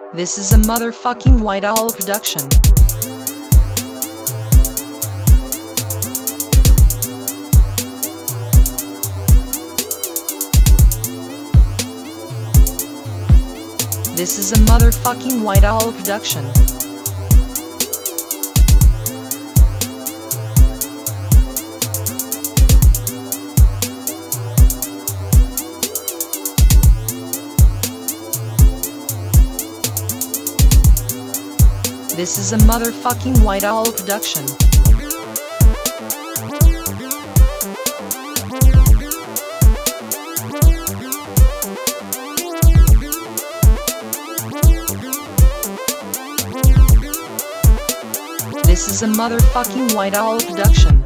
This is a motherfucking White Owl production. This is a motherfucking White Owl production. This is a motherfucking White Owl production. This is a motherfucking White Owl production.